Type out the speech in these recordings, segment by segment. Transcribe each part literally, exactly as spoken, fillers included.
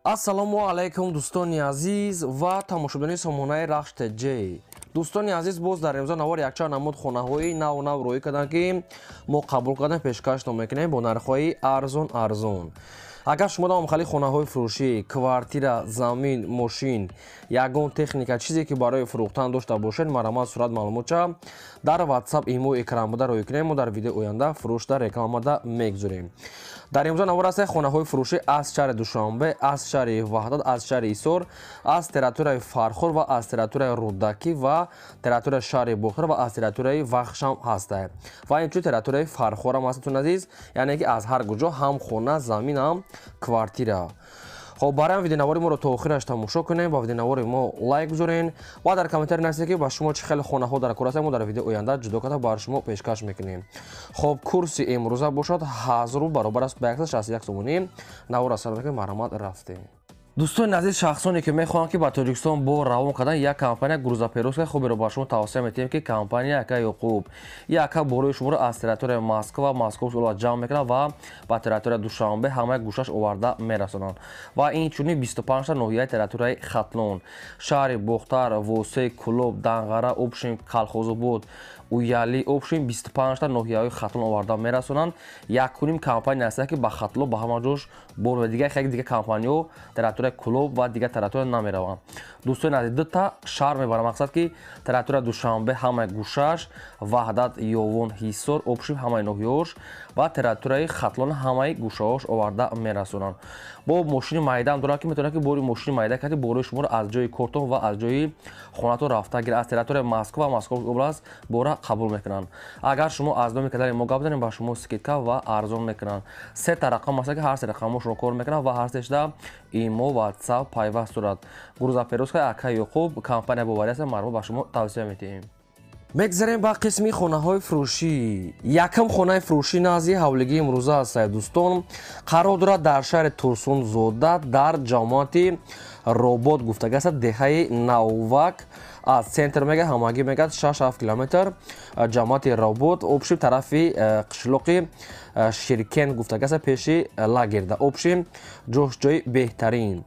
ассалому алайкум дӯстони азиз ва тамошобинони сомонаи рахш теҷ. дӯстони азиз, боз дар имрӯза навор якчанд намуд хонаҳои наву нав рӯй карданд ки мо қабул кардан пешкаш мекунем бо нархҳои арзон арзон. агар шумо дам хали хонаҳои фурӯшӣ, квартира, замин, мошин, ягон техника чизе ки барои фурӯхтан дошта бошед, маромад сурат маълумота дар WhatsApp имо экранбуда рӯй кунем. мо дар видеои оянда фурӯшда рекламада мегузорем. дар имрӯза навор аст хонаҳои фурӯшӣ аз шаҳри Душанбе, аз шаҳри Ваҳдат, аз шаҳри Исор, аз территорияи Фархор ва аз территорияи Рудакӣ ва территорияи шаҳри Бохир ва аз территорияи Вахшам ҳастад. ва инчунин территорияи Фархорам ҳастатун азиз, яъне ки аз ҳар куҷо ҳам хона, замин, ҳам квартира. خب برای هم ویدیونواری ما رو تا آخرش تماشا کنیم. با ویدیونواری ما لایک بذارین و در کامنتر نویسید که با شما چه خیلی خانه ها در کار است. ما در ویدیو آینده جدا کتا برای شما پیشکش میکنیم. خب کورس امروزه باشد هزار رو برابر است به شصت و یک سومونی. نوار اصلا که مرامت رفتیم. دوستان عزیز، شخصانی که میخوان که با تاجیکستان با روان کردن یک کمپانی گروزاپروس خوبی رو با شما توصیه میکنیم که کمپانی یکا خوب یکا بروی شما رو از تریتوری مسکو و مسکو رو جمع میکنن و با تریتوری دوشنبه همه گوشش آورده میرسونن. و این چونی بیست و پنج تا ناحیه تریتوری خطلون، شهر بختر، ووسه، کلوب، دنغره، اوبشین، کلخوزوبود، уяли обшин бисту панҷ та ноҳияҳои хатлон оварда мерасонанд. Якуним компания аст ки ба хатло ба ҳама ҷош бор дига хеле дига компаниҳо территорияи Кулоб ва дига территория намераванд. дӯстони азиз, ду та шаҳр мебарам мақсад ки территорияи Душанбе ҳамаи гӯшаш, Ваҳдат, Ёвон, Ҳисор, обшин ҳамаи ноҳияҳош ва территорияи хатлон ҳамаи гӯшаҳош оварда мерасонанд. бо мошини майдаам дорам ки метавонад ки бори мошини майда кати борои шуморо аз ҷои кортон ва аз ҷои хонатон рафта гир аз территорияи Москва ва Московская област бора қабул мекунанд. агар шумо аз номи кадари мо гап занем ба шумо скидка ва арзон мекунанд. се та рақам аст ки ҳар се рақамо шумо кор мекунанд ва ҳар сешда имо, WhatsApp пайваст дорад. грузоперевозка Ака Ёқуб компания боварӣ аст, маъмул ба шумо тавсия метиҳем. мегзарем ба қисми хонаҳои фурӯшӣ. якам хонаи фурӯшӣ назди ҳавлигии имрӯза аст. дӯстон, қарор дорад дар шаҳри Турсунзода дар ҷамоати Робот гуфтага аст, деҳаи Наввак. аз центр мега ҳамагӣ мегад шаш ҳафт километр. ҷамоати Робот обшим тарафи қишлоқи Ширкен гуфтага аст, пеши Лагерда. обшим ҷошҷои беҳтарин.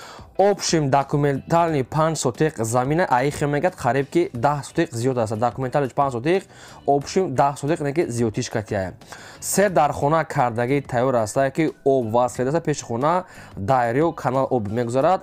обшим документални панҷ сотиқ замина аихе мегад қариб ки даҳ сотиқ зиёд аст. документални панҷ сотиқ, обшим даҳ сотиқ неки зиёдтиш катия. се дар хона кардагии тайёр аст ки об васлед аст, пеши хона дайрё канал об мегузарад.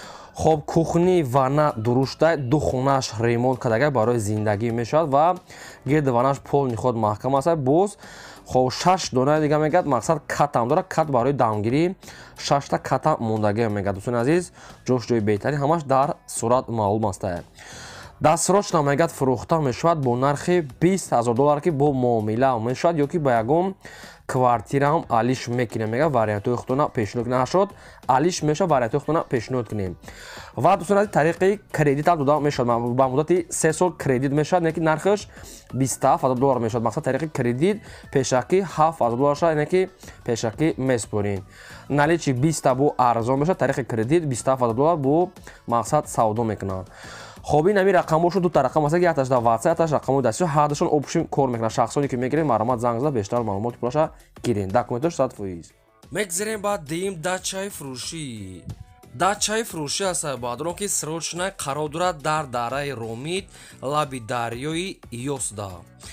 خب кухни ванна дурушта, ду хонааш ремонт кардага барои зиндагӣ мешавад ва гирди ваннааш пол ниход маҳкам аст. боз خب шаш дона дига мегад, мақсад катам дорад, кат барои дамгирӣ шаш та ката мондагӣ мегад. дӯстони азиз, ҷошҷои беҳтарин ҳамаш дар сурат маълум аст. дастсрочна мегад фурӯхта мешавад бо нархи бист ҳазор доллар ки бо муомила мешавад ё ки ба ягон квартираам алиш мекунем. мега вариантҳои худтона пешниҳод нашуд, алиш мешавад, вариантҳои худтона пешниҳод кунем. ва дӯстони азиз, тариқи кредитам дода мешавад, ба муддати се сол кредит мешавад, яъне ки нархаш бисту ҳафт ҳазор доллар мешавад. мақсад тариқи кредит пешакӣ ҳафт ҳазор доллар шавад, яъне ки пешакӣ меспорин. наличи биста бо арзон мешавад, тариқи кредит бисту ҳафт ҳазор доллар бо мақсад савдо мекунанд. خب این همی رقم شد، دو تا رقم هست، یک تاش در واتساپ، یک تاش رقم دستی، هر دوشون اوپشن کار میکنن. شخصانی که میگیرن معلومات زنگ زد بیشتر معلومات پولاشا گیرین. داکومنتش صد فیصد. میگذاریم بعد دیم داچای فروشی. داچای فروشی است. بعدون که سروچنای قرار دارد در دارای رومید لابی دریایی یوسدا.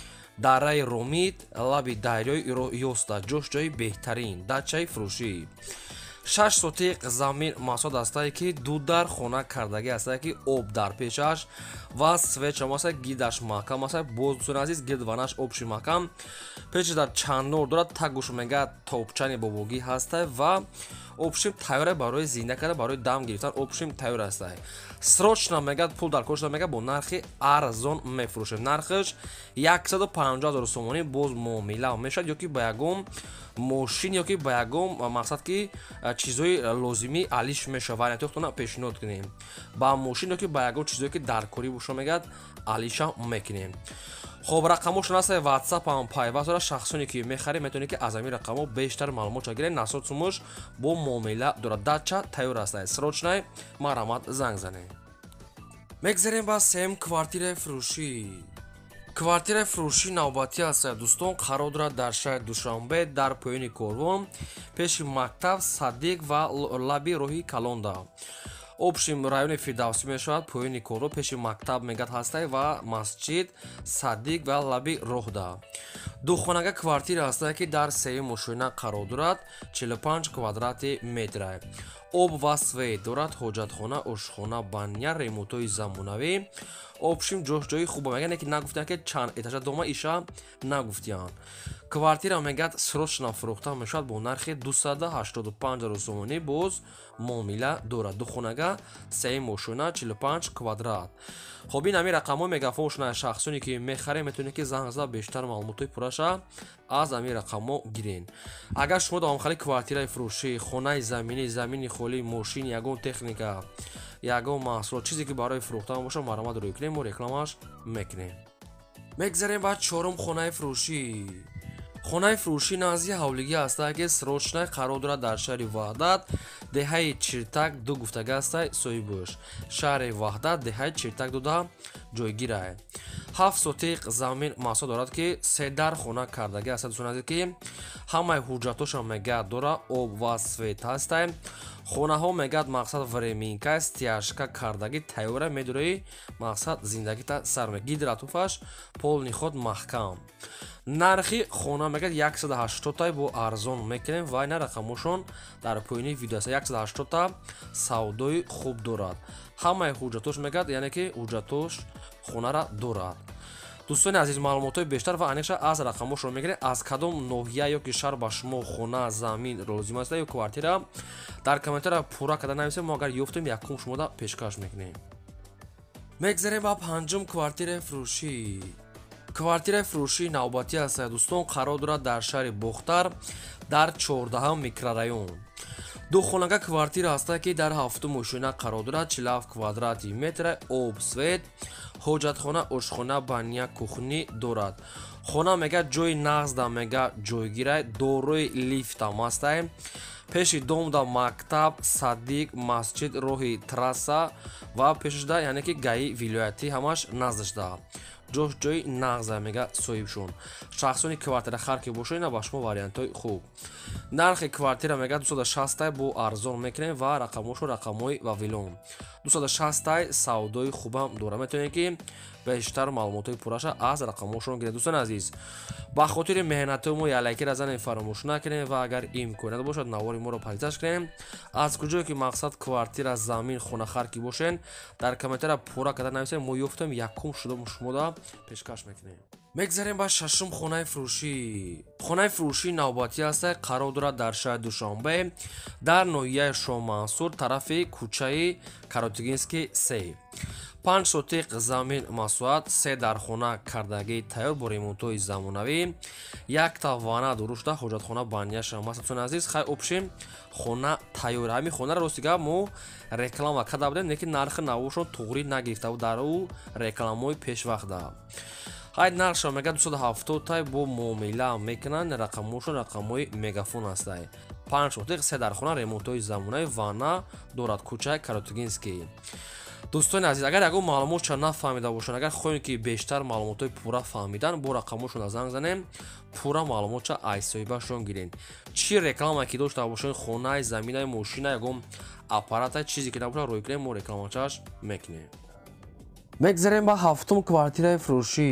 دارای رومید لابی دریایی یوسدا. جوش جای بهترین داچای فروشی. шаш сотиқ замин масод астае ки ду дар хона кардагӣ астае ки об дар пешаш ва свечам аста, гидаш маҳкам аста. боз дӯстони азиз, гирд ванаш обши маҳкам, пеши дар чанднор дорад, тагуш мегӯяд топчани бобогӣ ҳастае ва обшим тайёре барои зинда карда, барои дам гирифтан обшим тайёр астае. срочна мегӯяд пул дар кор шуда мегӯяд бо нархи арзон мефурӯшем. нархаш яксаду панҷоҳ ҳазор сомонӣ боз муомила мешавад ё ки ба ягон мошин ё ки ба ягон мақсад ки чизои лозимӣ алиш мешавад. вариантҳои худтона пешниҳод кунем. ба мошин ё ки ба ягон чизое ки даркорӣ боша мегӯяд алиша мекунем. خب رقمشون هست واتساپ هم پیوست داره. شخصانی که میخرید میتونید که از این رقم‌ها بیشتر معلومات بگیرید. نسات سومش با معامله داره. داچا تایور است. سروچنای مرامت زنگ زنید. میگذاریم با سیم کوارتیر فروشی. квартираи фурӯшии навбатӣ ҳаст дӯстон, қарор дорад дар шаҳри Душанбе дар поёни Корвон пеши мактаб Садиқ ва лаби роҳи Калонда. Обшим райони Фирдавсӣ мешавад, поёни Корвон пеши мактаб мегад ҳастай ва масҷид Садиқ ва лаби роҳда. Духонага квартира ҳастай ки дар сеюми мошина қарор дорад, чилу панҷ квадрати метра. об ва свет дорад, ҳоҷатхона, ошхона, баня, ремонтҳои замонавӣ. Обшим ҷошҷои хуб мегӯянд ки нагуфтанд ки чанд этажа дома иша нагуфтиянд. Квартира мегӯяд срочно фурӯхта мешавад бо нархи дусаду ҳаштоду панҷ ҳазор сомонӣ, боз муомила дорад. Духонага сеюми мошина чилу панҷ квадрат. Хоб ин ҳамин рақамҳо мегафон шунаи шахсоне ки мехарем метавонед ки занг зада бештар маълумотои пурраша аз ҳамин рақамҳо гирен. Агар шумо давомхали квартираи фурӯшӣ, хонаи заминӣ, замини холӣ, мошин, ягон техника, ягон маҳсулот, чизе ки барои фурӯхтан боша, маромад рӯй кунем, мо рекламаш мекунем. Мегзарем ба чорум хонаи фурӯшӣ. хонаи фурӯшӣ назди ҳавлигӣ ҳастай ки срочнай қарор дорад дар шаҳри Ваҳдат, деҳаи Чиртак ду гуфтага ҳастай соҳибуш. Шаҳри Ваҳдат, деҳаи Чиртак дуда ҷойгирай. ҳафт сотиқ замин маҳсул дорад ки се дар хона кардагӣ ҳастай. дӯстон азиз ки ҳамаи ҳуҷҷатоша мегӯяд дора, об ва свет ҳастай. хонаҳо мегӯяд мақсад временка, стяжка кардагӣ тайёра медурои мақсад зиндагита сар ме. Гидратуфаш полни ход маҳкам. нархи хона мегӯяд яксаду ҳаштодта бо арзон мекунем ва ина рақамошон дар поёни видео аст. яксаду ҳаштодта савдои хуб дорад. ҳамаи ҳуҷҷатош мегӯяд, яъне ки ҳуҷҷатош хонара дорад. дӯстони азиз, маълумотои бештар ва аниқша аз рақамошро мегирем. Аз кадом ноҳия ёки шаҳр ба шумо хона, замин лозим аст ё квартира, дар комментария пурра карда нависед. Мо агар ёфтем якум шумода пешкаш мекунем. мегзарем ба панҷум квартираи фурӯшӣ. квартираи фурӯшии навбатӣ аст дӯстон, қарор дорад дар шаҳри Бохтар дар чордаҳум микрорайон. духонага квартира ҳастай ки дар ҳафтум мошина қарор дорад, чилу ҳафт квадрати метра, об, свет, ҳоҷатхона, ошхона, баня, кухни дорад. хона мегӯяд ҷои нағзда мегӯяд ҷойгирай, дорои лифтам ҳастай. пеши домда мактаб Садиқ, масҷид, роҳи трасса ва пешашда, яъне ки гаи вилоятӣ ҳамаш наздашда. ҷош ҷои нағза мега соҳибшон. шахсони квартира хар ки бошад, ина ба шумо вариантҳои хуб. нархи квартира мега дусаду шаст бо арзон мекунем ва рақамошо рақамҳои вавилон. дусаду шаст савдои хубам дора. Метавонед ки бештар маълумотои пурраша аз рақамошон гиред. дӯстони азиз, ба хотири меҳнатои мо ялайки разанем фаромӯш накунем ва агар имконият бошад навори моро паризаш кунем. аз куҷое ки мақсад квартира, замин, хона хар ки бошен, дар комментария пурра карда нависед. мо ёфтем якум шумода пешкаш мекунем. мегзарем ба шашум хонаи фурӯшӣ. хонаи фурӯшии навбатӣ ҳастай, қарор дорад дар шаҳри Душанбе дар ноҳияи Шоҳмансур, тарафи кӯчаи Каротигинский се. панҷ сотиқ замин масоҳат, се дар хона кардагӣ тайёр бо ремонтҳои замонавӣ, якта ванна дурушта, ҳоҷатхона, баняшам аст. дӯстони азиз, хай обшим хона тайёр. ҳамин хонара рости гап мо реклама карда будем, лекин нархи навошон туғри нагирифта буд дар ӯ рекламаҳои пешвақта. ҳай нархша мегӯяд дусаду ҳафтод бо муомила мекунанд. рақамошон рақамҳои мегафон ҳастай. панҷ сотиқ, се дар хона, ремонтҳои замонави, ванна дорад, кӯчаи Каротигинский. дӯстони азиз, агар ягон маълумотша нафаҳмида бошанд, агар хоҳем ки бештар маълумотои пурра фаҳмидан, бо рақамошона занг занем, пурра маълумотша аз соҳибашон гирен. чӣ реклама ки дошта бошанд, хонаи, заминаи, мошина, ягон аппарата, чизе ки набошад рӯй кунем, мо рекламачаш мекунем. мегзарем ба ҳафтум квартираи фурӯшӣ.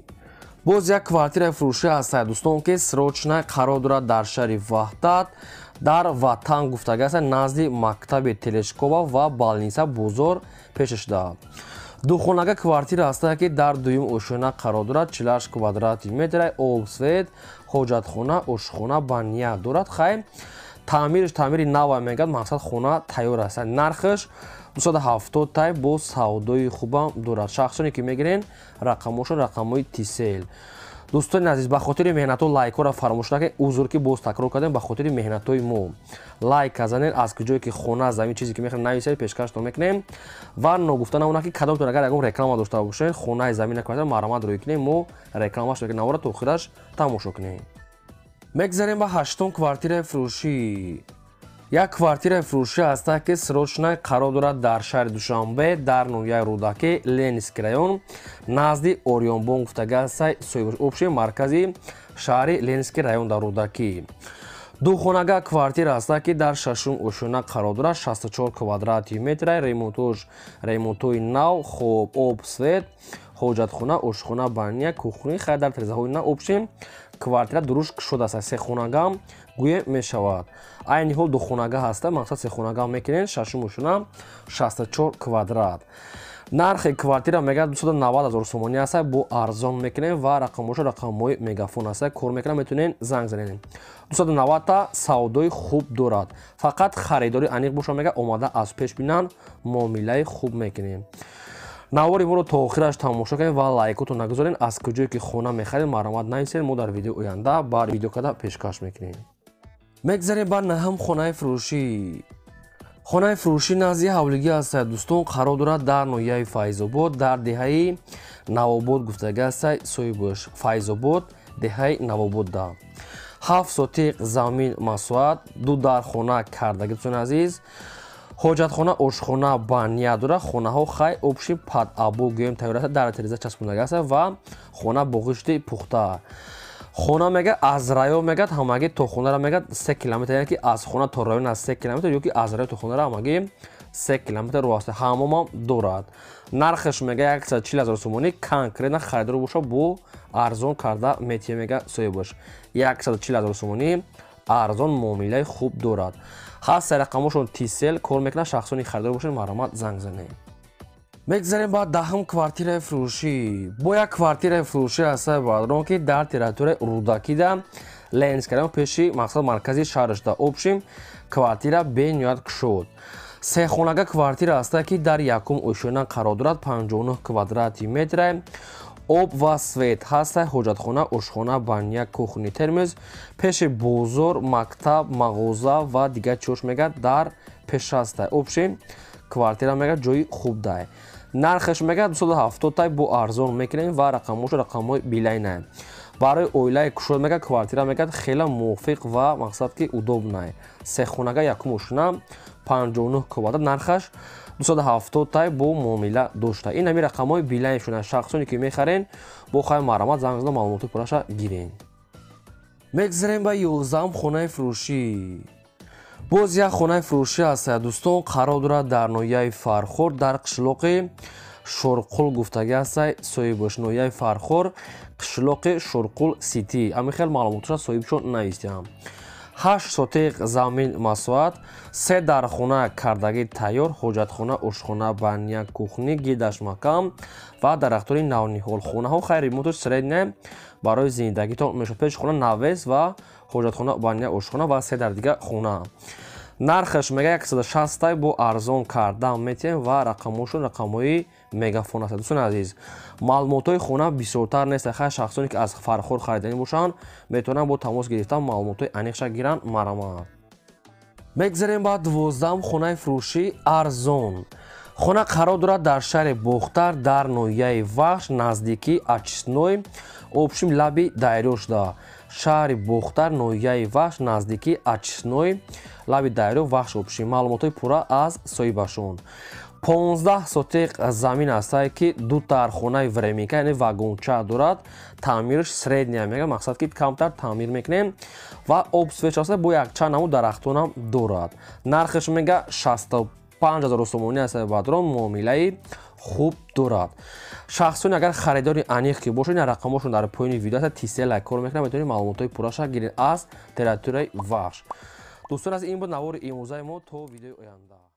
боз як квартираи фурӯшӣ ҳастай дӯстон ки срочна қарор дорад дар шаҳри Ваҳдат, дар Ватан гуфтага ҳастай, назди мактаби Телешкова ва балниса бозор пешашда. духонага квартира ҳастай ки дар дуюм ошина қарор дорад, чилу ҳашт квадрати метра, об, свет, ҳоҷатхона, ошхона, баня дорад. хай таъмирш таъмири нава мегӯяд, мақсад хона тайёр ҳастай. нархаш дусаду ҳафтод тай бо савдои хубам дорад. шахсоне ки мегирен, рақамошон рақамҳои тисел. дӯстони азиз, ба хотири меҳнатҳо лайкҳоро фаромӯш накунед. узр ки боз такрор кардем, ба хотири меҳнатҳои мо лайк казанед. аз куҷое ки хона, замин, чизе ки мехоҳед нависед, пешкаштон мекунем ва ногуфта намонад ки кадомтон агар ягон реклама дошта бошед, хонаи замин квартира, маромад рӯй кунем, мо рекламаш мекунем. навора то охираш тамошо кунем. мегзарем ба ҳаштум квартираи фурӯшӣ. як квартираи фурӯшӣ ҳастад ки срочно қарор дорад дар шаҳри Душанбе дар ноҳияи Рӯдаки Ленинский район назди Орёнбон гуфтагасай соҳиб обши маркази шаҳри Ленинский район дар Рӯдакӣ духонага квартира ҳастад ки дар шашум ошӯна қарор дорад шасту чор квадрати метра ремонтош ремонтои нав хоб об свет ҳоҷатхона ошхона баня кухни хай дар тирезаҳои нав обши квартира дурушт шудааст сехонагам гӯе мешавад айни ҳол духонага ҳаста мақсад сехонагам мекунен шашум ошӯна шасту чор квадрат нархи квартира мегӯяд дусад навад ҳазор сомонӣ аст бо арзон мекунем ва рақамоша рақамҳои мегафон аст кор мекунам метавонен занг занем дусад навадта савдои хуб дорад фақат харидори аниқ боша мега омада аз пеш бинан муомилаи хуб мекунем навори моро то охираш тамошо кунед ва лайкотон нагузорен аз куҷое ки хона мехаред маълумот нависед мо дар видеои оянда бар видео карда пешкаш мекунем мегзарем ба наҳам хонаи фурӯшӣ хонаи фурӯшӣ назди ҳавлигӣ ҳастад дӯстон қарор дорад дар ноҳияи файзобод дар деҳаи навобод гуфтагасай соҳибош файзобод деҳаи навободда ҳафт сотиқ замин масоат ду дар хона кардагӣ дӯстони азиз ҳоҷатхона ошхона баня дора хонаҳо хай обши падабу гӯем тайёр аст дар тиреза часпондага аст ва хона бо ғишти пухта хона мегӯяд аз район мегӯяд ҳамагӣ то хонара мегӯяд се километр яъне ки аз хона то район аз се километр ё ки аз район то хонара ҳамагӣ се километр роҳ аст ҳамомам дорад нархаш мегӯяд яксад чил ҳазор сомонӣ конкретна харидор боша бо арзон карда метия мега соҳибош яксад чил ҳазор сомонӣ арзон муомилаи хуб дорад ҳаста рақамошон тисел кор мекунад шахсони харидор бошед маълумот занг занед мегзарем ба даҳум квартираи фурӯшӣ бо як квартираи фурӯшӣ ҳастад баъдрон ки дар территорияи Рӯдакида Ленинский район пеши мақсад маркази шаҳрашда обшим квартира бениҳоят кушод сехонага квартира ҳастад ки дар якум ошӯна қарор дорад панҷоҳу нӯҳ квадрати метра об ва свет ҳаста ҳоҷатхона ошхона баня кухни термиз пеши бозор мактаб мағоза ва дигар чош мегӯяд дар пеш аста обши квартира мегӯяд ҷои хуб дай нархаш мегӯяд дусаду ҳафтод тай бо арзон мекунем ва рақамоша рақамҳои билайна барои оилаи кушод мегӯяд квартира мегӯяд хеле мувофиқ ва мақсад ки удобна сехонага якум ошуна панҷоҳу нӯҳ квадрат нархаш дусаду ҳафтод тай бо муомила дошта ин ҳами рақамҳои билайншона шахсоне ки мехарен бо хай маълумот занг зада маълумоти пурраша гирен мегзарем ба ёздаҳум хонаи фурӯшӣ боз як хонаи фурӯшӣ ҳастад дӯстон қарор дорад дар ноҳияи Фархор дар қишлоқи Шорқул гуфтагӣ ҳастад соҳибош ноҳияи Фархор қишлоқи Шорқул сити ами хел маълумоташа соҳибшон навистиам ҳашт сотиқ замин масоат се дар хона кардагӣ тайёр ҳоҷатхона ошхона баня кухни гидаш макам ва дарахтори навниҳол хонаҳо хай ремонтош средня барои зиндагитон мешуд пеши хона навес ва ҳоҷатхона баня ошхона ва се дар дигар хона нархаш мегӯяд яксаду шаст тай бо арзон кардан метиҳем ва рақамошон рақамҳои мегафон аст дӯстони азиз маълумотҳои хона бисёртар нест хай шахсоне ки аз Фархор харидани бошанд метавонанд бо тамос гирифтан маълумотҳои аниқша гиранд марамат мегзарем ба дувоздаҳум хонаи фурӯшӣ арзон хона қарор дорад дар шаҳри Бохтар дар ноҳияи Вахш наздики Ачисной обшим лаби дарё шуда шаҳри Бохтар ноҳияи Вахш наздики Ачисной лаби дарё Вахш обшим маълумотҳои пурра аз соҳибашон понздаҳ сотиқ замин ҳастад ки ду тар хонаи временка яъне вагонча дорад таъмираш средня мега мақсад ки камтар таъмир мекунем ва об свеч аст бо якчанд намуд дарахтонам дорад нархаш мега шасту панҷ ҳазор сомонӣ аст баъдрон муомилаи хуб дорад шахсоне агар харидори аниқ ки бошад ин рақамошон дар поини видео аст тисела кор мекунам метавонед маълумотҳои пурраша гиред аз территорияи Вахш дӯстон аз ин буд навори имрӯзаи мо то видеои оянда.